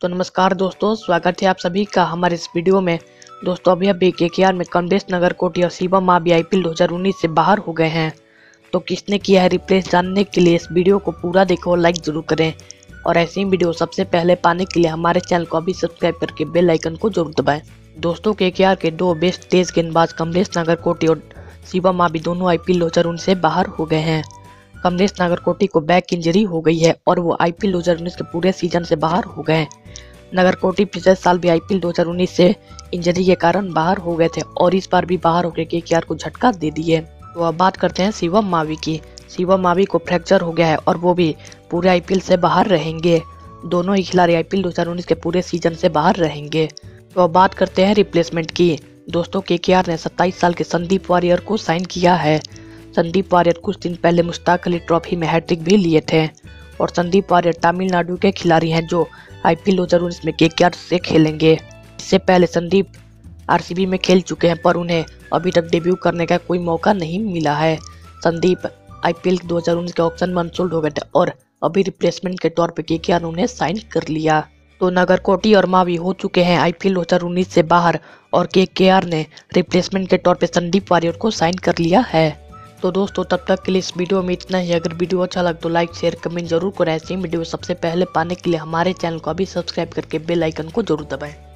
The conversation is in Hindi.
तो नमस्कार दोस्तों, स्वागत है आप सभी का हमारे इस वीडियो में। दोस्तों अभी केकेआर में कमलेश, नागरकोटी और शिवम मावी IPL 2019 से बाहर हो गए हैं। तो किसने किया है रिप्लेस, जानने के लिए इस वीडियो को पूरा देखो और लाइक जरूर करें। और ऐसी ही वीडियो सबसे पहले पाने के लिए हमारे चैनल को अभी सब्सक्राइब करके बेल आइकन को जरूर दबाएं। दोस्तों केकेआर के दो बेस्ट तेज गेंदबाज कमलेश, नागरकोटी और शिवम मावी दोनों IPL 2019 से बाहर हो गए हैं। कमलेश नागरकोटी को बैक इंजरी हो गई है और वो IPL 2019 के पूरे सीजन से बाहर हो गए हैं। नागरकोटी पिछले साल भी IPL 2019 से इंजरी के कारण बाहर हो गए थे और इस बार भी बाहर होकर KKR को झटका दे दी है। तो अब बात करते हैं शिवम मावी की। शिवम मावी को फ्रैक्चर हो गया है और वो भी पूरे IPL से बाहर रहेंगे। दोनों ही खिलाड़ी IPL 2019 के पूरे सीजन से बाहर रहेंगे। तो अब बात करते हैं रिप्लेसमेंट की। दोस्तों KKR ने 27 साल के संदीप वारियर को साइन किया है। संदीप वारियर कुछ दिन पहले मुश्ताक अली ट्रॉफी में हैट्रिक भी लिए थे और संदीप वारियर तमिलनाडु के खिलाड़ी हैं जो IPL 2019 में KKR से खेलेंगे। इससे पहले संदीप RCB में खेल चुके हैं पर उन्हें अभी तक डेब्यू करने का कोई मौका नहीं मिला है। संदीप IPL 2019 के ऑप्शन में अनसोल्ड हो गए थे और अभी रिप्लेसमेंट के तौर पे KKR उन्हें साइन कर लिया। तो नागरकोटी और मावी हो चुके हैं IPL 2019 से बाहर और KKR ने रिप्लेसमेंट के तौर पे संदीप वारियर को साइन कर लिया है। तो दोस्तों तब तक के लिए इस वीडियो में इतना ही। अगर वीडियो अच्छा लगे तो लाइक, शेयर, कमेंट जरूर करें। ऐसी वीडियो सबसे पहले पाने के लिए हमारे चैनल को अभी सब्सक्राइब करके बेल आइकन को जरूर दबाएं।